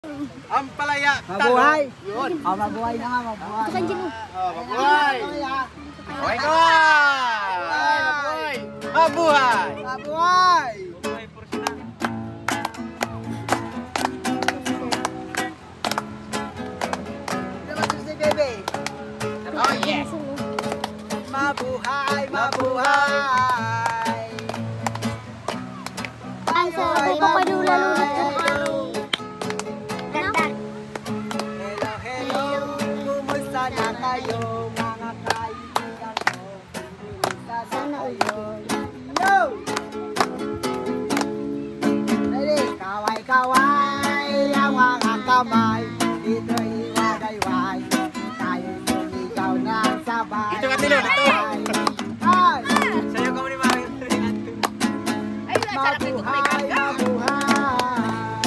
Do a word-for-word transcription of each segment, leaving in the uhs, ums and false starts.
Ang palaya. Mabuhay. Yun. Oh, mabuhay na nga, mabuhay. Ito kanjin mo. Oh, mabuhay. Mabuhay ka. Mabuhay. Mabuhay. Mabuhay. Oh, yes. Mabuhay, mabuhay. Ang sarap ko padula-lulat yung araw. Ganda. Hello, hello. Kumusta na kayo, mga kaibigan ko? Kumusta na kayo? Yo! Ready? Kaway-kaway ang mga kamay. Dito'y wagayway. Tayo'y sumigaw ng sabay. Dito ka, Tilo, dito. Ay! Sa'yo ka mo ni Mami. Mabuhay, mabuhay.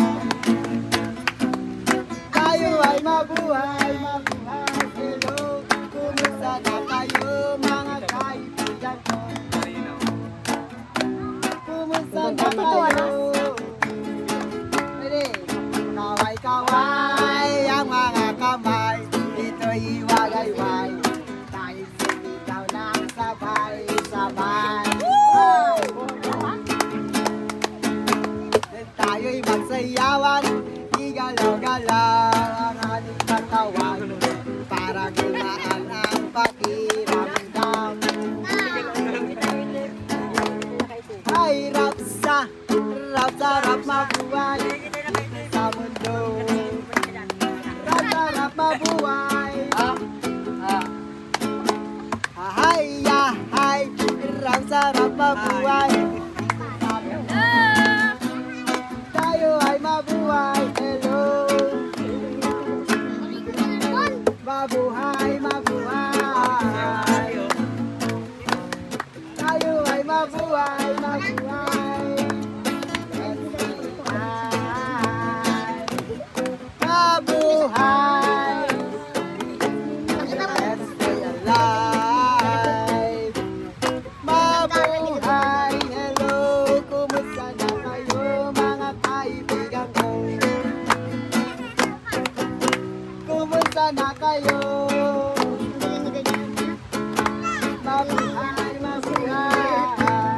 Tayo ay mabuhay, mabuhay. Hello, kumusta na kayo, mga kaibigan ko? Kumusta na kayo? Ready? Kaway-kaway ang mga kamay. Dito'y wagayway. Tayo'y sumigaw ng sabay-sabay. Tayo'y magsayawan, igalaw-galaw ang ating katawan para gumaan ang pakiramdam. Ay, rap sa, rap sa rap mabuhay sa mundo. Rap sa rap mabuhay. Ahay, ahay, rap sa rap mabuhay. Tayo ay mabuhay, hello. Mabuhay, mabuhay. Tayo ay mabuhay, mabuhay. Mabuhay. Let's stay alive. Mabuhay, hello. Kumusta na kayo, mga kaibigan ko? Kumusta na kayo? Mabuhay, mabuhay.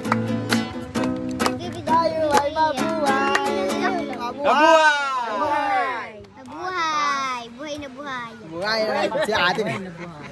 Tayo ay mabuhay. Mabuhay. Buhay. Buhay na buhay. Buhay na si ate.